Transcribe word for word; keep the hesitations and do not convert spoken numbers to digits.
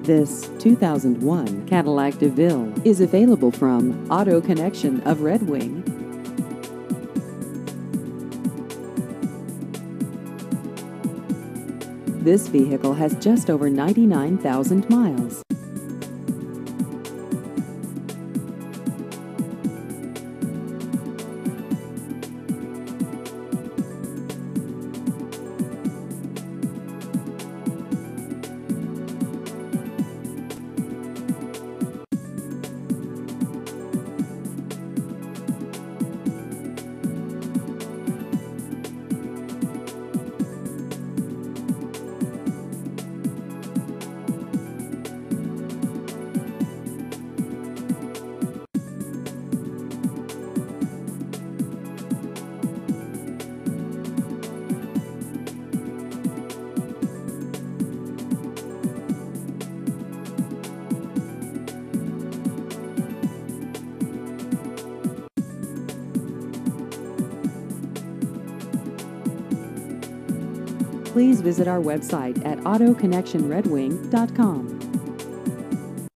This two thousand one Cadillac DeVille is available from Auto Connection of Red Wing. This vehicle has just over ninety-nine thousand miles. Please visit our website at auto connection red wing dot com.